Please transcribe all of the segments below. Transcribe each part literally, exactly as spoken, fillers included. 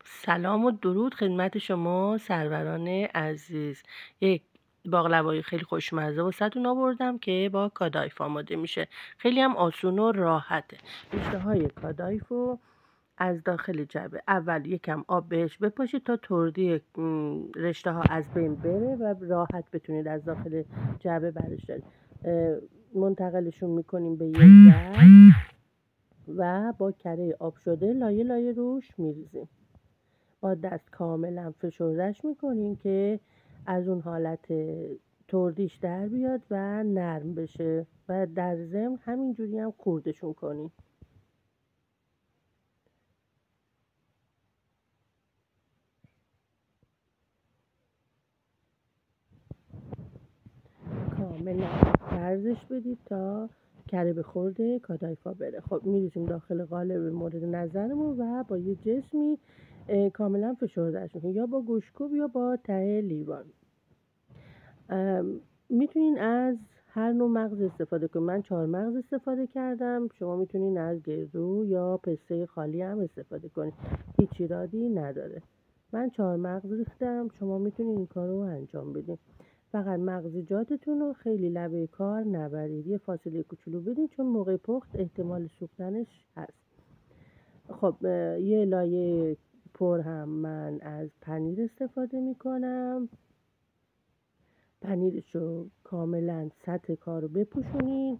سلام و درود خدمت شما سروران عزیز. یک باقلوای خیلی خوشمزه واسهتون آوردم که با کادایف آماده میشه. خیلی هم آسون و راحته. ریشه های کادایف رو از داخل جعبه اول یکم آب بهش بپاشید تا تردی رشته ها از بین بره و راحت بتونید از داخل جعبه برش دارید. منتقلشون میکنیم به یک ظرف و با کره آب شده لایه لایه روش میریزیم. با دست کاملا فشردش میکنین که از اون حالت تردیش در بیاد و نرم بشه و در ضمن همینجوری هم خوردشون کنین. کاملا ورزش بدید تا کره به خورده کادایفا بره. خب میریزیم داخل قالب مورد نظرمون و با یه جسمی کاملا فشردش میکنیم، یا با گوشکوب یا با ته لیوان. میتونین از هر نوع مغز استفاده کنین. من چهار مغز استفاده کردم، شما میتونین از گردو یا پسته خالی هم استفاده کنین، هیچ ایرادی نداره. من چهار مغز ریختم، شما میتونین این کار رو انجام بدین. فقط مغزیجاتتون رو خیلی لبه کار نبرید، یه فاصله کوچولو بدین چون موقع پخت احتمال سوختنش هست. خب یه لایه پر هم من از پنیر استفاده میکنم. پنیرش رو کاملا سطح کار رو بپوشونید.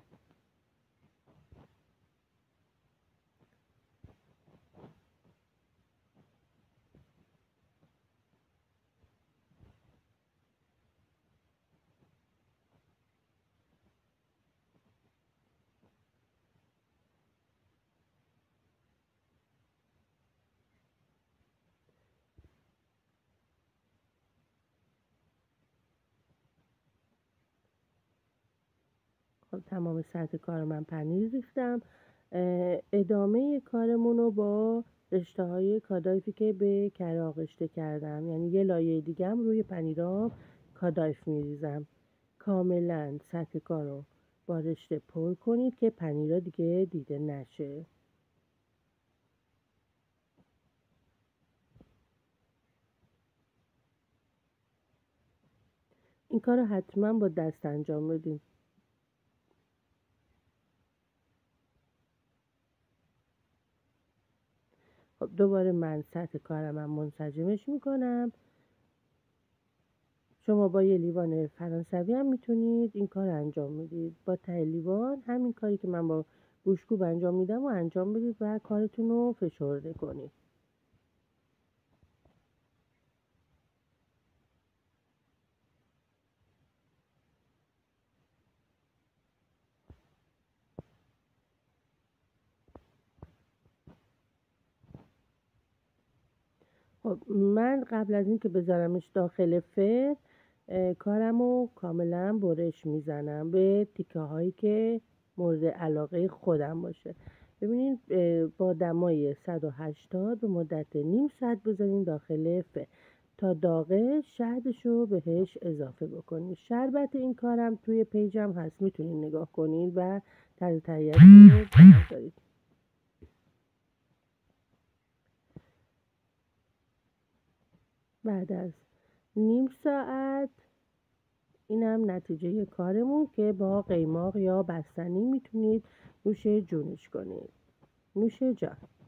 خب تمام سطح کار من پنیر ریختم. ادامه کارمون رو با رشته های کادایفی که به کره آغشته کردم، یعنی یه لایه دیگه هم روی پنیرام کادایف میریزم. کاملا سطح کار رو با رشته پر کنید که پنیرها دیگه دیده نشه. این کار رو حتما با دست انجام بدید. خب دوباره من سطح کارم هم منسجمش میکنم. شما با یه لیوان فرانسوی هم میتونید این کار انجام بدید. با ته لیوان همین کاری که من با گوشکوب انجام میدم و انجام بدید و کارتون رو فشرده کنید. خب من قبل از اینکه بذارمش داخل فر کارم رو کاملا برش میزنم به تیکه هایی که مورد علاقه خودم باشه. ببینید با دمای صد و هشتاد به مدت نیم ساعت بذارین داخل فر تا داغه شهدش رو بهش اضافه بکنید. شربت این کارم توی پیجم هست، میتونید نگاه کنید و طرز تهیه‌اش رو بردارید. بعد از نیم ساعت اینم نتیجه کارمون که با قیماق یا بستنی میتونید نوش جونش کنید. نوش جان.